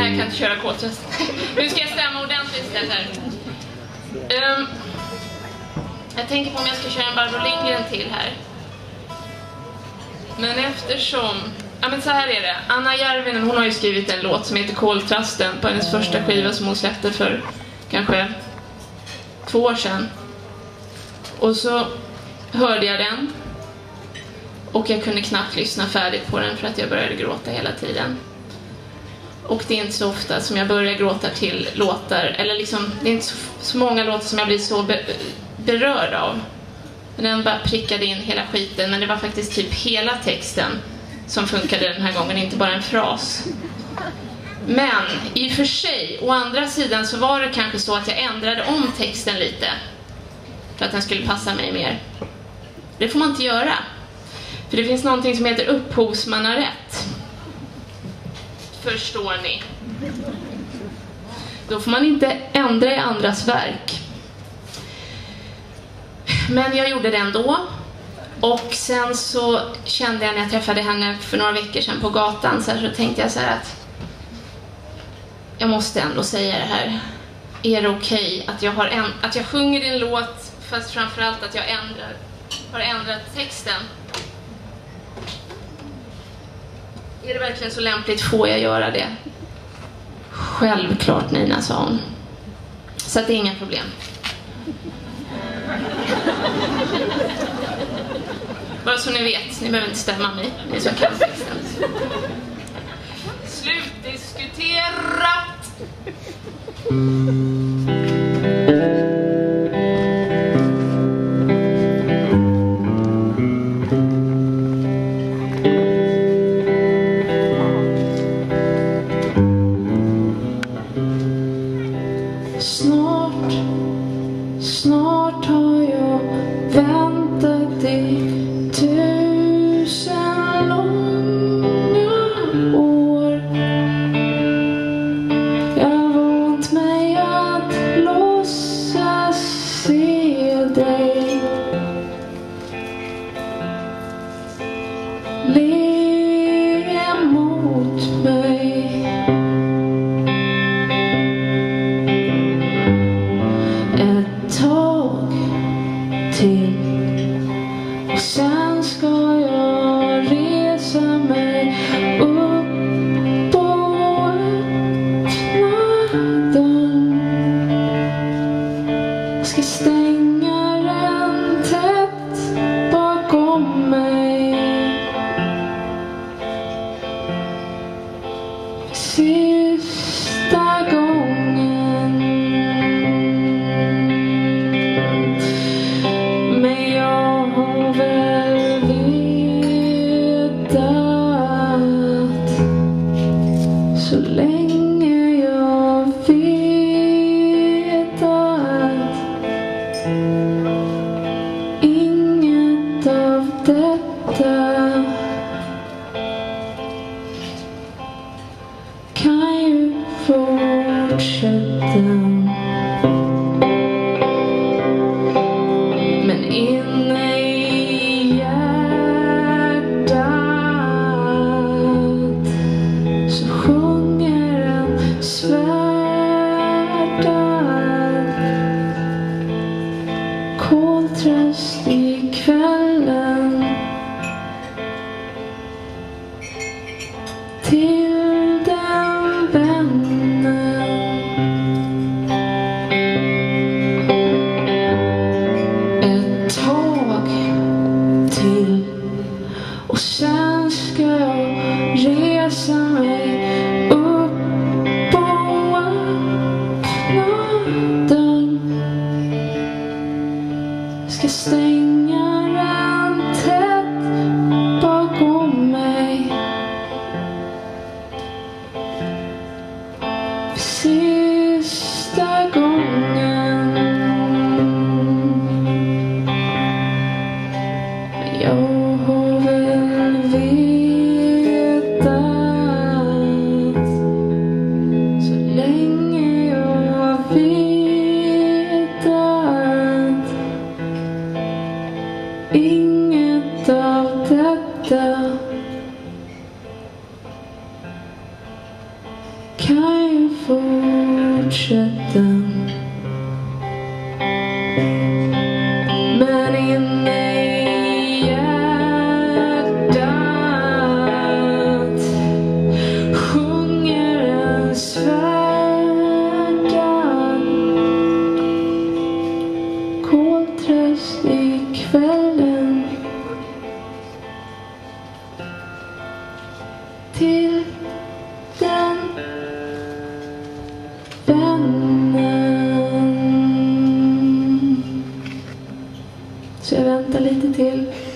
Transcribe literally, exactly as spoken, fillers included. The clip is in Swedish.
jag kan inte köra koltrast. Nu ska jag stämma ordentligt istället här. Um, jag tänker på om jag ska köra en Barbro Lindgren till här. Men eftersom... Ja, men så här är det. Anna Järvinen, hon har ju skrivit en låt som heter Koltrasten på hennes första skiva som hon släppte för kanske två år sedan. Och så hörde jag den. Och jag kunde knappt lyssna färdigt på den för att jag började gråta hela tiden. Och det är inte så ofta som jag börjar gråta till låtar. Eller liksom, det är inte så, så många låtar som jag blir så be, berörd av. Men den bara prickade in hela skiten. Men det var faktiskt typ hela texten som funkade den här gången, inte bara en fras. Men i och för sig, å andra sidan så var det kanske så att jag ändrade om texten lite. För att den skulle passa mig mer. Det får man inte göra. För det finns någonting som heter upphovsmannarätt. Förstår ni? Då får man inte ändra i andras verk. Men jag gjorde det ändå. Och sen så kände jag när jag träffade henne för några veckor sedan på gatan, så, här, så tänkte jag så här att jag måste ändå säga det här. Är det okej att jag har en, att jag sjunger din låt, fast framförallt att jag ändrar, har ändrat texten? Är det verkligen så lämpligt? Får jag göra det? Självklart, Nina, sa hon. Så att det är inga problem. Bara så ni vet, ni behöver inte stämma mig. Ni är så kan texten. Slutdiskuterat! Snart, snart har jag väntat i tusen långa år. Jag har vant mig att låtsas se dig. Le mot mig. Till. Och sen ska jag resa mig upp och öppna dörren. Jag ska stänga den tätt bakom mig. För sista gången. Så länge jag vet att inget av detta kan ju fortsätta. Men inne i hjärtat så sjunger en svärtad koltrast i kvällen. Till den vännen. Ett tag till. Och sen ska jag resa mig upp och öppna dörren. Ska stänga den tätt bakom mig. För sista gången. Jag har väl vetat så länge jag vetat inget av detta kan fortsätta. Men inne i hjärtat sjunger en svärdan koltrast i kvällen till den vännen. Så jag väntar lite till.